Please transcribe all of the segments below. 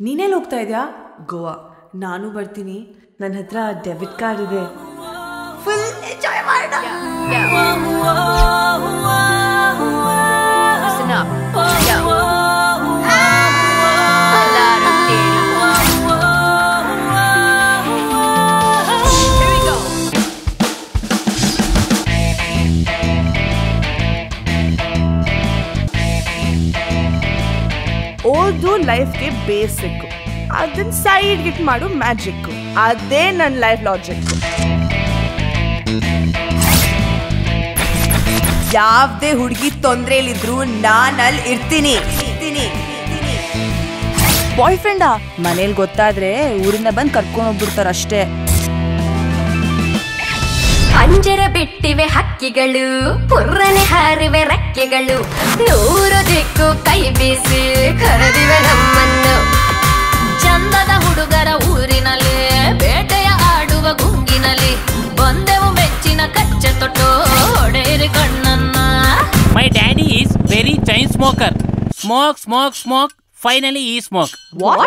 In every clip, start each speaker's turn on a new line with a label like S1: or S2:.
S1: ನೀನೆಲ್ಲಿ ಹೋಗ್ತಾ ಇದೆಯಾ? ಗೋವಾ. ನಾನು ಬರ್ತೀನಿ. ನನ್ನ ಹತ್ರ ಡೆಬಿಟ್ ಕಾರ್ಡ್ ಇದೆ. ಫುಲ್ ಎಂಜಾಯ್ ಮಾಡೋಣ. ಓದು ಲೈಫ್ಗೆ ಬೇಸಿಕ್, ಅದನ್ನ ಸೈಡ್ ಗಿಟ್ ಮಾಡು ಮ್ಯಾಜಿಕ್. ಅದೇ ನನ್ನ ಲೈಫ್ ಲಾಜಿಕ್. ಯಾವ್ದೇ ಹುಡುಗಿ ತೊಂದ್ರೆಲಿದ್ರು ನಾನಲ್ಲಿ ಇರ್ತೀನಿ. ಬಾಯ್ ಫ್ರೆಂಡಾ? ಮನೇಲಿ ಗೊತ್ತಾದ್ರೆ ಊರಿಂದ ಬಂದು ಕರ್ಕೊಂಡು ಹೋಗ್ಬಿಡ್ತಾರ ಅಷ್ಟೇ.
S2: ಪಂಜರ ಬಿಟ್ಟಿವೆ ಹಕ್ಕಿಗಳು, ಪುರ್ರನೆ ಹಾರಿವೆ ರೆಕ್ಕೆಗಳು, 100 ದಿಕ್ಕು ಕೈ ಬೀಸಿ ಕರೆದಿವೆ ನಮ್ಮನ್ನು. ಚಂದದ ಹುಡುಗರ ಊರಿನಲ್ಲಿ, ಬೇಟೆಯ ಆಡುವ ಗುಂಗಿನಲ್ಲಿ, ಬಂದೆವು ಮೆಚ್ಚಿನ ಕಚ್ಚೆ ತೊಟ್ಟು ಹೊಡೆಯಿರಿ ಕಣ್ಣನ್ನ.
S3: My daddy is very chain smoker. Smoke. Finally he smoke.
S1: What?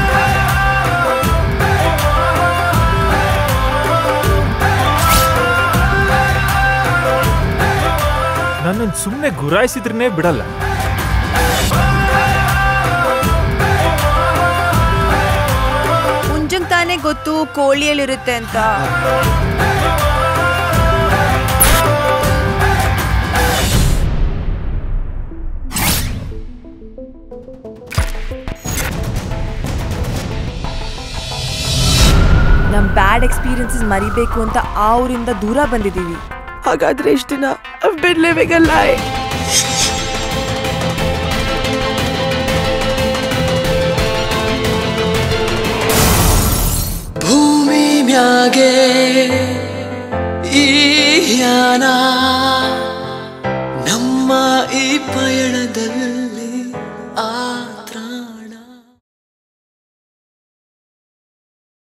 S4: ನನ್ನನ್ನು ಸುಮ್ಮನೆ ಗುರಾಯಿಸಿದ್ರೇ ಬಿಡಲ್ಲ.
S1: ಮುಂಜಂಗ್ ತಾನೇ ಗೊತ್ತು ಕೋಳಿಯಲ್ಲಿರುತ್ತೆ ಅಂತ. ನಮ್ ಬ್ಯಾಡ್ ಎಕ್ಸ್ಪೀರಿಯನ್ಸಸ್ ಮರಿಬೇಕು ಅಂತ ಆ ಊರಿಂದ ದೂರ ಬಂದಿದ್ದೀವಿ. ಹಾಗಾದ್ರೆ ಎಷ್ಟು ದಿನ I've been living a lie.
S5: ಭೂಮಿ ಮ್ಯಾಗೆ ಈ ಯಾನ